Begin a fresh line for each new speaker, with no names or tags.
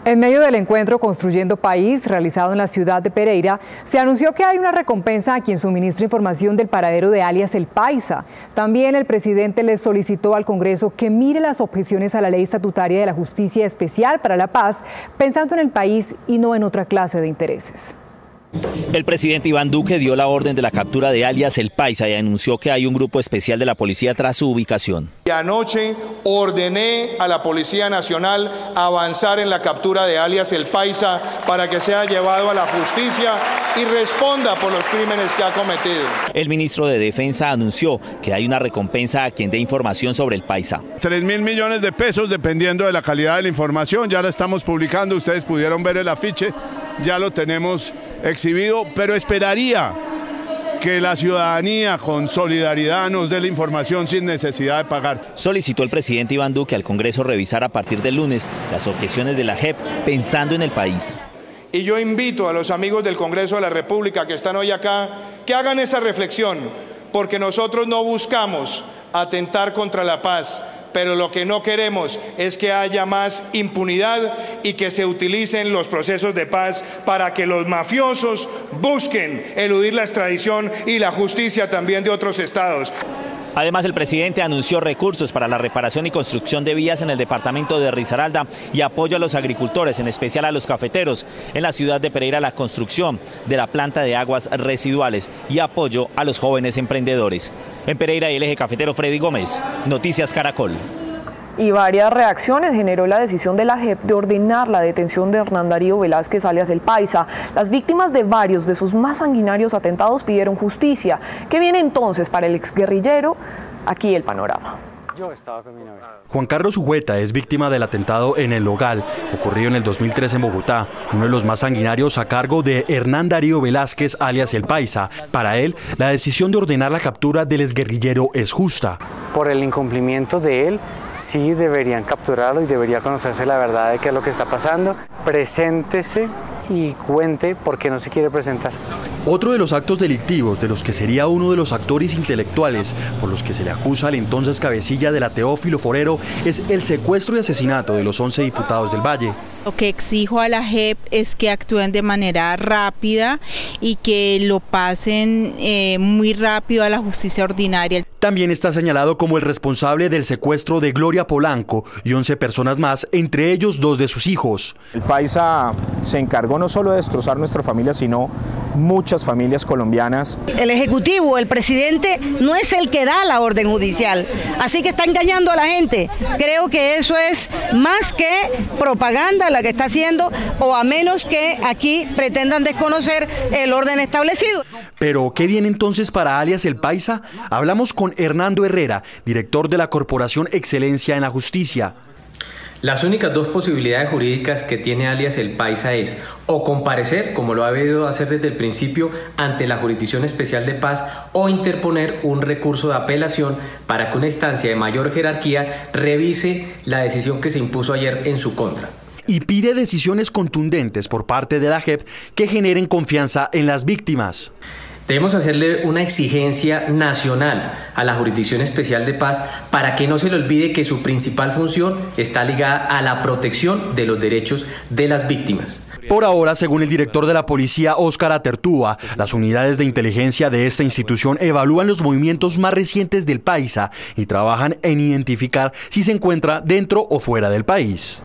En medio del encuentro Construyendo País, realizado en la ciudad de Pereira, se anunció que hay una recompensa a quien suministre información del paradero de alias El Paisa. También el presidente le solicitó al Congreso que mire las objeciones a la ley estatutaria de la Justicia Especial para la Paz, pensando en el país y no en otra clase de intereses.
El presidente Iván Duque dio la orden de la captura de alias El Paisa y anunció que hay un grupo especial de la policía tras su ubicación.
Y anoche ordené a la Policía Nacional avanzar en la captura de alias El Paisa para que sea llevado a la justicia y responda por los crímenes que ha cometido.
El ministro de Defensa anunció que hay una recompensa a quien dé información sobre El Paisa.
3.000 millones de pesos dependiendo de la calidad de la información, ya la estamos publicando, ustedes pudieron ver el afiche, ya lo tenemos exhibido, pero esperaría que la ciudadanía con solidaridad nos dé la información sin necesidad de pagar.
Solicitó el presidente Iván Duque al Congreso revisar a partir del lunes las objeciones de la JEP pensando en el país.
Y yo invito a los amigos del Congreso de la República que están hoy acá, que hagan esa reflexión, porque nosotros no buscamos atentar contra la paz, pero lo que no queremos es que haya más impunidad y que se utilicen los procesos de paz para que los mafiosos busquen eludir la extradición y la justicia también de otros estados.
Además, el presidente anunció recursos para la reparación y construcción de vías en el departamento de Risaralda y apoyo a los agricultores, en especial a los cafeteros. En la ciudad de Pereira, la construcción de la planta de aguas residuales y apoyo a los jóvenes emprendedores. En Pereira, el eje cafetero Freddy Gómez, Noticias Caracol.
Y varias reacciones generó la decisión de la JEP de ordenar la detención de Hernán Darío Velázquez alias El Paisa. Las víctimas de varios de sus más sanguinarios atentados pidieron justicia. ¿Qué viene entonces para el exguerrillero? Aquí el panorama.
Juan Carlos Ujueta es víctima del atentado en El Logal, ocurrido en el 2003 en Bogotá, uno de los más sanguinarios a cargo de Hernán Darío Velázquez alias El Paisa. Para él, la decisión de ordenar la captura del exguerrillero es justa.
Por el incumplimiento de él, sí deberían capturarlo y debería conocerse la verdad de qué es lo que está pasando. Preséntese y cuente por qué no se quiere presentar.
Otro de los actos delictivos de los que sería uno de los actores intelectuales por los que se le acusa al entonces cabecilla de la Teófilo Forero es el secuestro y asesinato de los 11 diputados del Valle.
Lo que exijo a la JEP es que actúen de manera rápida y que lo pasen muy rápido a la justicia ordinaria.
También está señalado como el responsable del secuestro de Gloria Polanco y 11 personas más, entre ellos 2 de sus hijos.
El Paisa se encargó no solo de destrozar nuestra familia, sino muchas familias colombianas.
El Ejecutivo, el presidente, no es el que da la orden judicial, así que está engañando a la gente. Creo que eso es más que propaganda la que está haciendo, o a menos que aquí pretendan desconocer el orden establecido.
Pero, ¿qué viene entonces para alias El Paisa? Hablamos con Hernando Herrera, director de la Corporación Excelencia en la Justicia.
Las únicas dos posibilidades jurídicas que tiene alias El Paisa es o comparecer, como lo ha debido hacer desde el principio, ante la Jurisdicción Especial de Paz, o interponer un recurso de apelación para que una instancia de mayor jerarquía revise la decisión que se impuso ayer en su contra.
Y pide decisiones contundentes por parte de la JEP que generen confianza en las víctimas.
Debemos hacerle una exigencia nacional a la Jurisdicción Especial de Paz para que no se le olvide que su principal función está ligada a la protección de los derechos de las víctimas.
Por ahora, según el director de la policía, Óscar Atertúa, las unidades de inteligencia de esta institución evalúan los movimientos más recientes del Paisa y trabajan en identificar si se encuentra dentro o fuera del país.